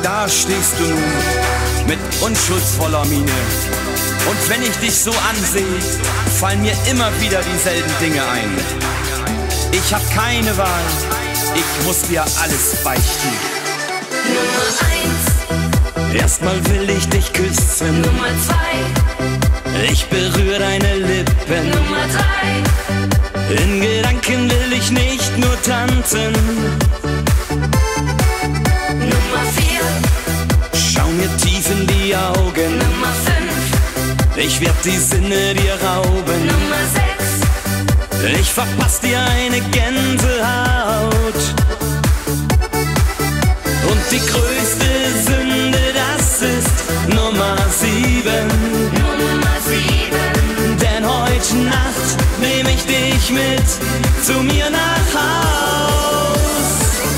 Da stehst du nun mit unschuldsvoller Miene. Und wenn ich dich so ansehe, fallen mir immer wieder dieselben Dinge ein. Ich hab keine Wahl, ich muss dir alles beichten. Nummer 1. Erstmal will ich dich küssen. Nummer 2. Ich berühre deine Lippen. Nummer 3. In Gedanken will ich nicht nur tanzen. Nummer 4. Schau mir tief in die Augen. Nummer 5. Ich werd die Sinne dir rauben. Nummer 6. Ich verpass dir eine Gänsehaut. Und die größte Sünde, das ist Nummer 7. Nummer 7. Denn heute Nacht nehm ich dich mit zu mir nach Haus.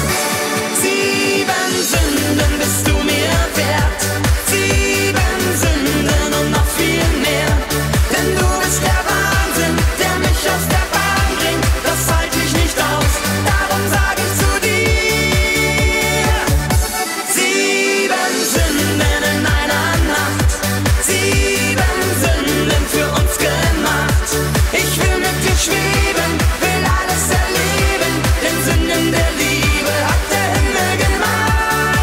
7 Sünden bist du mir wert. 7 Sünden und noch viel mehr. Denn du bist der Wahnsinn, der mich aus der Bahn bringt. Das halte ich nicht aus, darum sag ich zu dir. 7 Sünden in einer Nacht. 7 Sünden für uns gemacht. Ich will mit dir schweben, will alles erleben. Den Sünden der Liebe hat der Himmel gemacht.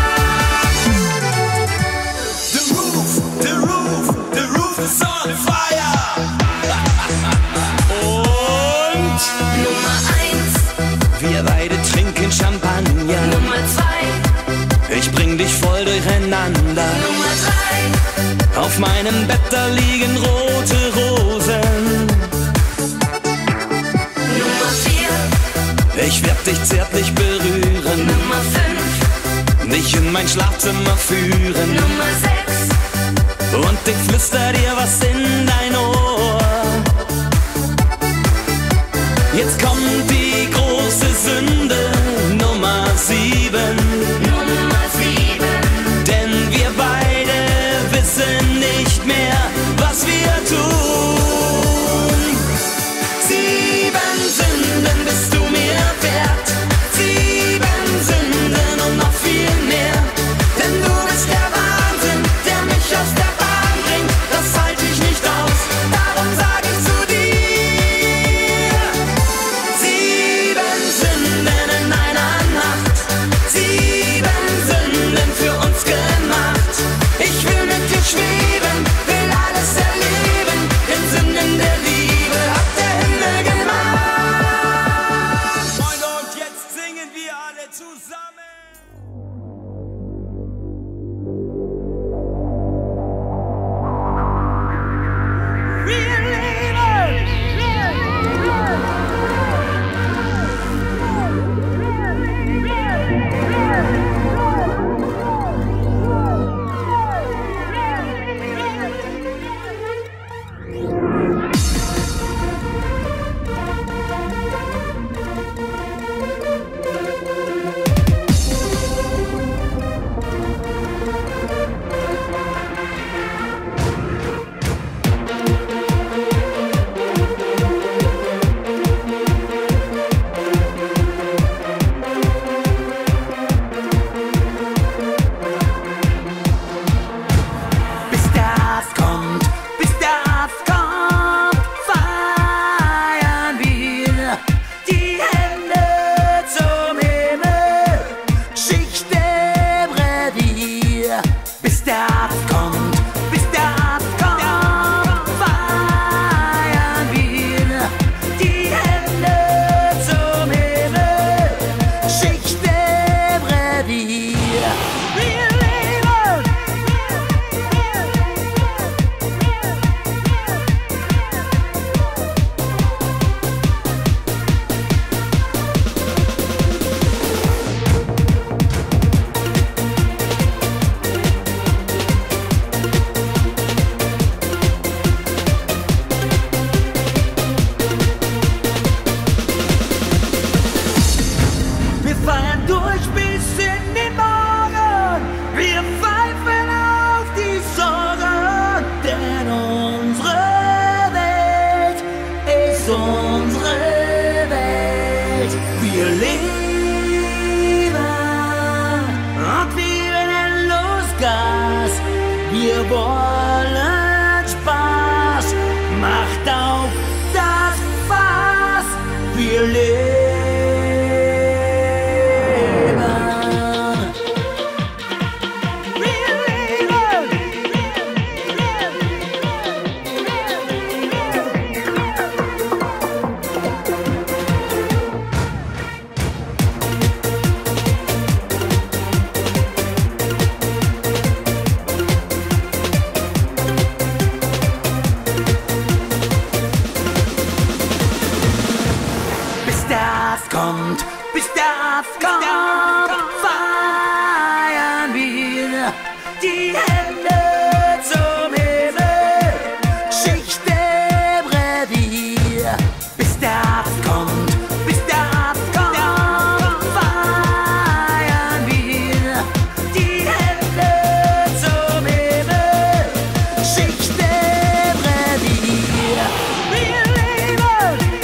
The roof is on fire. Und Nummer 1. wir beide trinken Champagner. Nummer 2. Ich bring dich voll durcheinander. Nummer 3. Auf meinem Bett da liegen rote Rosen. Nummer 4. Ich werd dich zärtlich berühren, Nummer 5. dich in mein Schlafzimmer führen. Nummer 6. Und ich flüster dir was in dein Ohr. Jetzt kommt die große Sünde, Nummer 7. Nummer 7. Denn wir beide wissen nicht mehr, was wir tun. 7 Sünden bist du mir wert. 7 Sünden und noch viel mehr. Denn du bist der Wahnsinn, der mich aus der Bahn bringt. Das halte ich nicht aus, darum sag ich zu dir. 7 Sünden in einer Nacht. 7 Sünden für uns gemacht. Ich will mit dir schweben, will alles erleben. Den Sünden der Liebe hat der Himmel gemacht. Freunde, und jetzt singen wir alle zusammen. Bis der Arzt kommt, feiern wir. Die Hände zum Himmel, Schicht im Revier. Bis der Arzt kommt, feiern wir. Die Hände zum Himmel, Schicht im Revier. Wir leben! Wir feiern durch bis in den Morgen. Wir pfeifen auf die Sorgen. Denn unsere Welt ist unsere Welt. Wir leben und wir wir wollen Spaß. Macht auf das Fass, wir leben. Bis der Arzt kommt, feiern wir die Hände zum Himmel, Schicht im Revier. Bis der Arzt kommt, feiern wir die Hände zum Himmel, Schicht im Revier. Wir leben!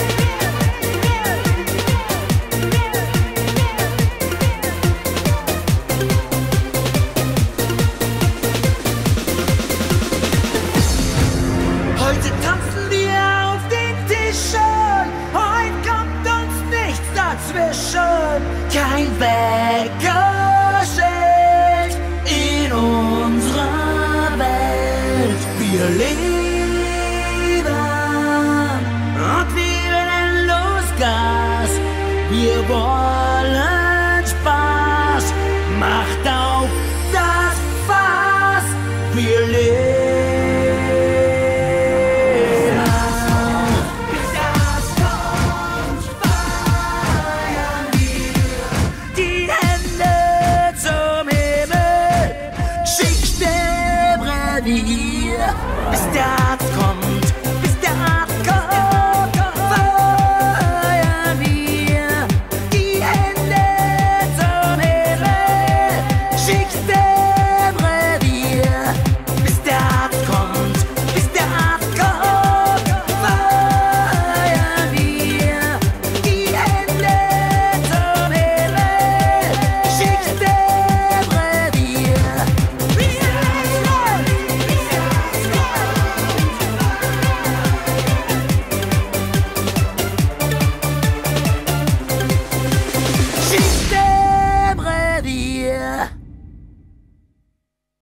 Heute tanzen wir auf den Tischen, heute kommt uns nichts dazwischen. Kein Weggeschenk in unserer Welt. Wir leben und wir nennen los Gas. Wir wollen